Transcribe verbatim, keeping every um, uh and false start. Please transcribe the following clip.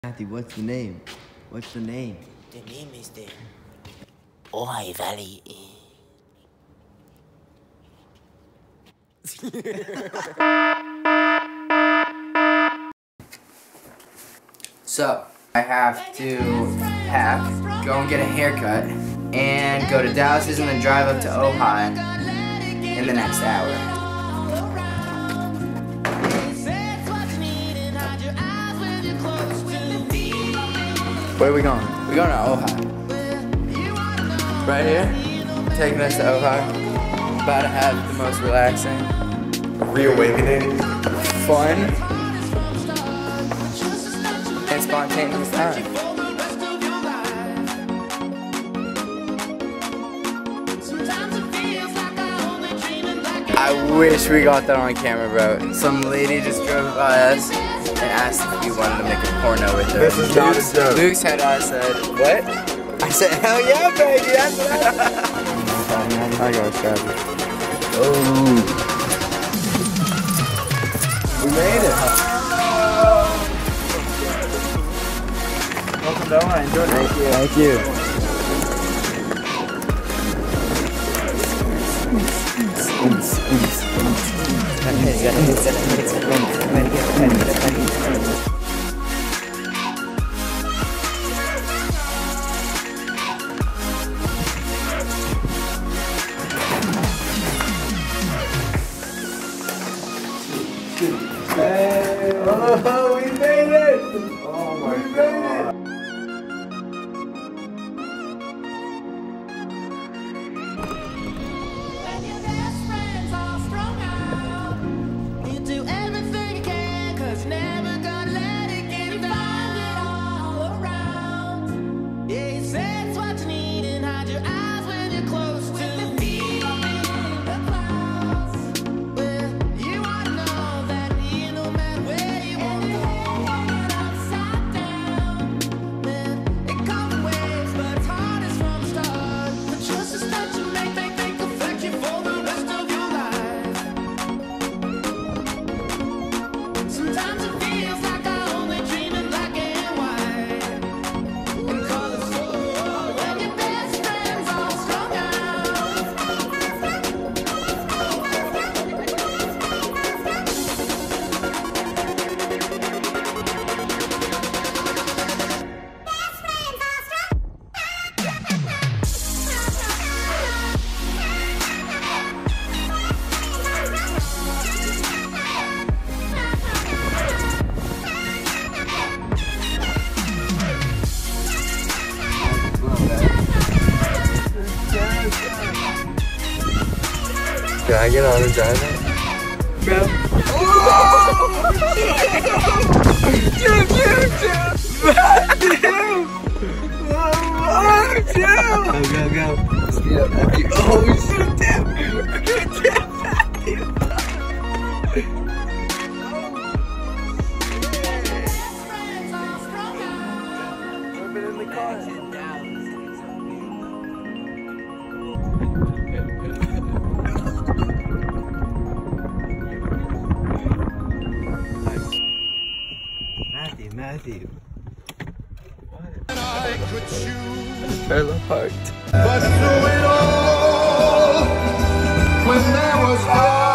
Matthew, what's the name? What's the name? The name is the Ojai Valley. So, I have to pack, go and get a haircut, and go to Dallas's and then drive up to Ojai in the next hour. Where are we going? We're going to Ojai. Right here, taking us to Ojai. About to have the most relaxing, reawakening, fun, and spontaneous time. I wish we got that on camera, bro. Some lady just drove by us and asked if we wanted to make a porno with her. This is not a joke. Luke's head on said, what? I said, hell yeah, baby, that's what I got it. Oh. We made it. Welcome to Ojai. Enjoy it. Thank you. Thank you. Hey. Oh, we made it! Oh my we God. Made it. When your best friends all strung out, you do everything you can, cause you're never gonna let it get you. Find it all around. Yeah, you say it's what you need and hide your eyes when you're close to the feeling in the clouds. Well, you ought to know that you no matter where you want to go, you're upside down. Man, it comes in waves, but it's hardest from the start. The choices that you make, they think affect you for the rest of your life. Sometimes it feels like I only dream in black and white. And colors so when your best friends all strung out. Can I get on and drive it? Bro. Jim, Jim, Jim! Jim! Go, go, go. Speed up, Matthew. Oh, shit, damn! Damn, Matthew! Friends all strung out. We've been in the car. Matthew, Matthew. Trailer parked. But through it all, when there was